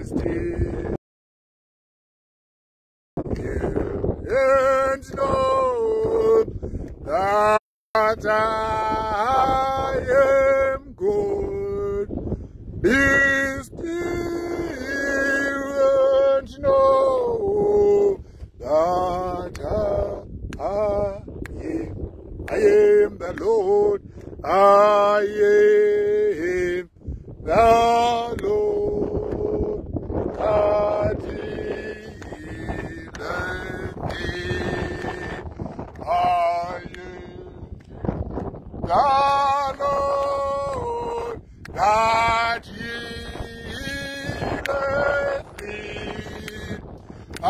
still and know that I am good. Be still and know that I am the Lord. I am the Lord. God healeth thee. I am the Lord. God healeth thee. I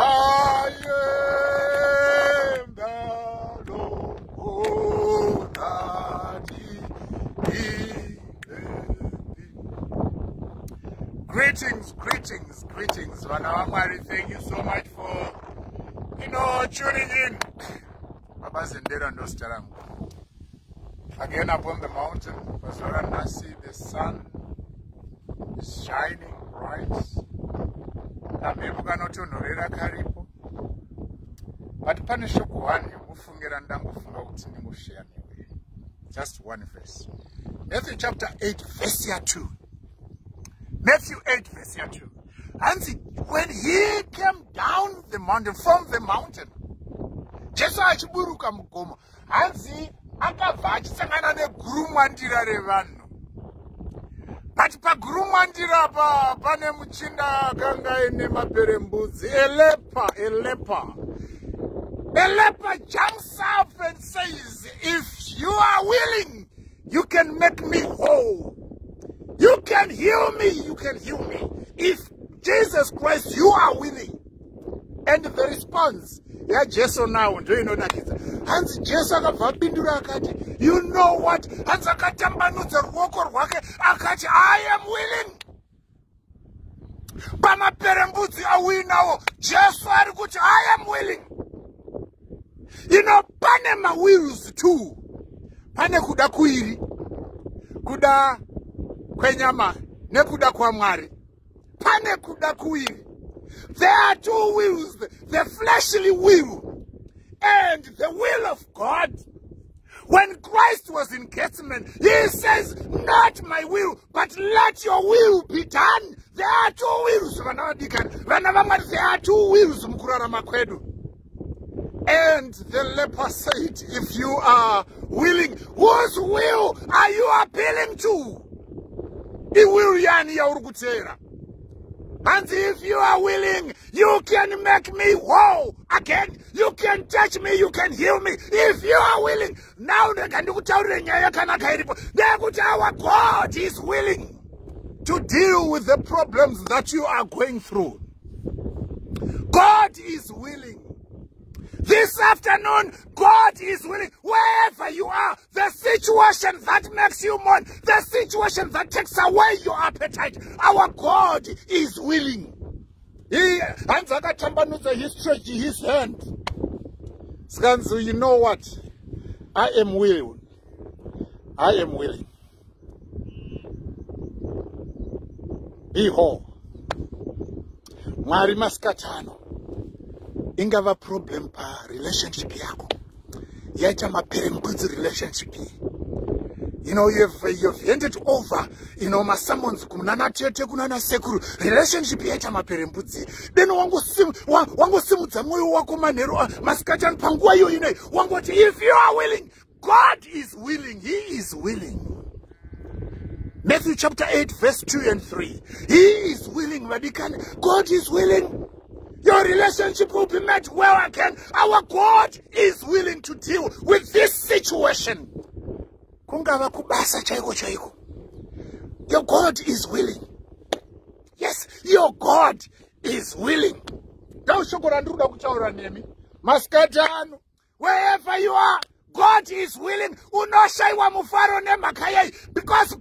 am the Lord. Oh, that healeth thee. Greetings, greetings, greetings. Vana Mwari, thank you so much for, tuning in. Baba Zendera Nostaram. Again upon the mountain, Pastora Nasi, the sun is shining bright. Kamebuka notonorera karipo. But panisho kuhani, mufungira ndangufunga kuti ndimushare newe. Just one verse. Matthew chapter 8, verse 2. Matthew 8, verse 2. And when he came down the mountain, from the mountain, Jesus achiburuka mugomo, hanzi akabva achisangana negurumwandira revanhu. But pagurumwandira apa pane muchinda akanga ane maperembudzi, a leper jumps up and says, if you are willing, you can make me whole. You can heal me, you can heal me. If Jesus Christ, you are willing. And the response, yeah, Jesus now, do you know that? Hans Jesus akabvapindura akati, you know what? Hans akatambanudza ruoko rwake akati, I am willing. Pamaperembudzi awinawo, Jesu ari kuti, I am willing. Pane ma wills too. Pane kuda kuiri, kuda kwenyama, nekuda kwa Mwari. Pane kuda kuiri. There are two wills, the fleshly will and the will of God. When Christ was in Gethsemane, he says, not my will, but let your will be done. There are two wills. There are two wills. And the leper said, if you are willing, whose will are you appealing to? And if you are willing, you can make me whole again. You can touch me, you can heal me. If you are willing, now our God is willing to deal with the problems that you are going through. God is willing. This afternoon, God is willing. Wherever you are, the situation that makes you mourn, the situation that takes away your appetite, our God is willing. He stretched his hand. Skanzu, you know what? I am willing. I am willing. Be whole. Mwari maskatano. Ingava problem pa relationship yako. Yaita maperembudzi relationship. You've handed over, masamons kunana tete kunana sekuru. Relationship yaita maperembudzi. Then wango simudza moyo wako manero maskatan pangwa yo wangoti, if you are willing, God is willing. He is willing. Matthew chapter 8 verse 2 and 3. He is willing, Vatican. God is willing. Your relationship will be met well again. Our God is willing to deal with this situation. Your God is willing. Yes, your God is willing. Wherever you are, God is willing. Because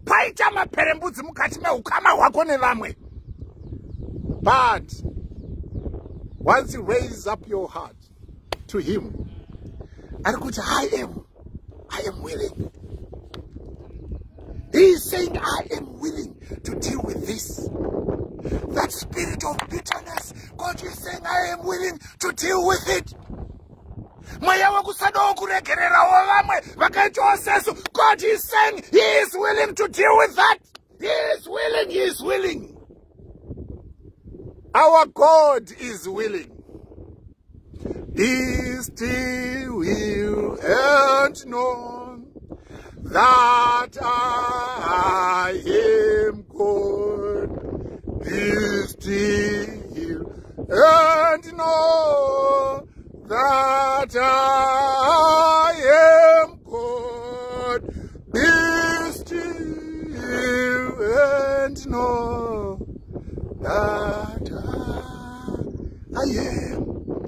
but once you raise up your heart to him, I am willing. He is saying, I am willing to deal with this. That spirit of bitterness, God is saying, I am willing to deal with it. God is saying he is willing to deal with that. He is willing, he is willing. Our God is willing. Be still and know that I am God. Be still and know that I am God. Be still and know that I am.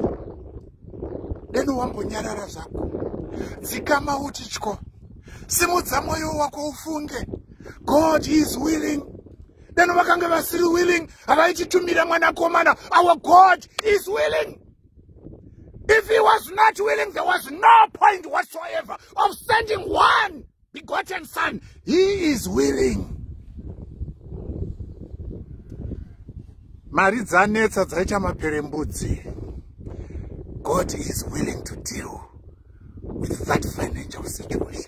Then wambonyarara zako. Zikama utichko. Simudza moyo wako ufunge. God is willing. Then wakanga vasiri willing. Avaichitumira mwanakomana. Our God is willing. If he was not willing, there was no point whatsoever of sending one begotten son. He is willing. Maridzanetsa dzaita maperembudzi. God is willing to deal with that financial situation.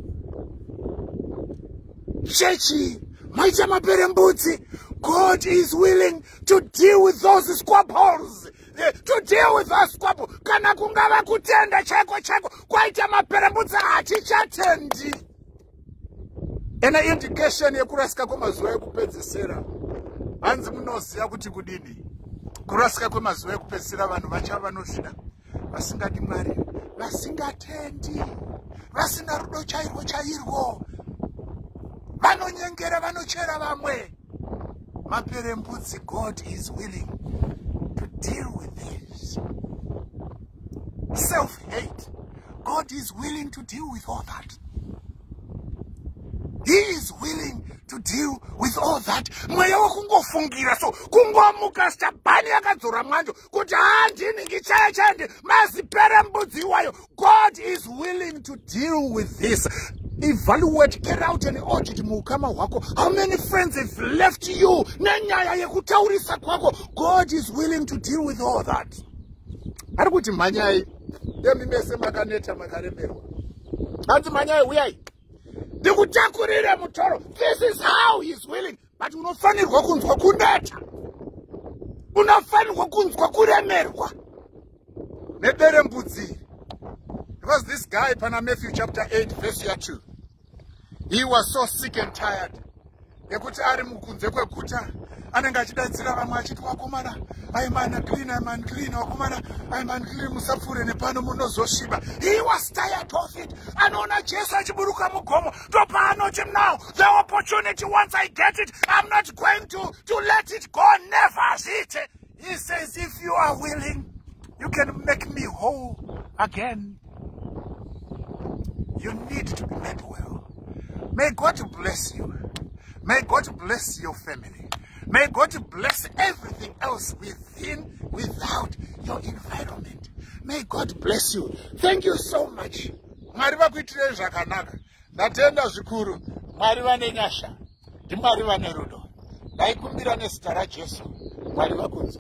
Chechi, maita maperembudzi. God is willing to deal with those squabbles. To deal with us squabble. Kana kungava kutenda chako kwaita maperembudzi achichatendi. Ena indication yekurasika kwemazuva ekupedzisira. Hanzi munoziva kuti kudini. Kurasika kwemazuva ekupedzisira vanhu vacha vanosvida. Vasingadi Mwari, vasingatendi, vasina rudo chairwo. Vanonyengera vanochera vamwe. Maperembudzi, God is willing to deal with this. Self-hate, God is willing to deal with all that. He is willing to deal with all that. Mweya wakungofungira so kungomuka stabani akadzora mwanjo kuti handini ngichaya maziperembudzi iwayo. God is willing to deal with this. Evaluate, get out and audit mukama wako. How many friends have left you? Nenyaya yekutaurisa kwako. God is willing to deal with all that. Ari kuti manyai yemimese makaneta makaremerwa. Hanzi manyai uyai. Ndikutakurire mutoro. This is how he is willing. But unofanirwa kunzwa kuneta. Unofanirwa kunzwa kuremerwa. Neperembudzi. Because this guy, Pana Matthew chapter 8, verse 2, he was so sick and tired. Yekuti ari mukunze kwekuta anenge achidaidzira vamwe achiti wakomana I'm unclean wakomana I'm unclean musapfuure nepano munozosviba. He was tired of it. Anoona Jesu achiburuka mugomo topaanoti now the opportunity, once I get it, I'm not going to let it go. Never zite. He says, if you are willing, you can make me whole again. You need to be made well. May God bless you. May God bless your family. May God bless everything else within, without your environment. May God bless you. Thank you so much. Mwari vakuitire zvakanaka. Ndatenda zvikuru. Mwari vane nyasha. Ndimwari vane rudo. Ndaikumbira nezita raJesu. Mwari vakunzwe.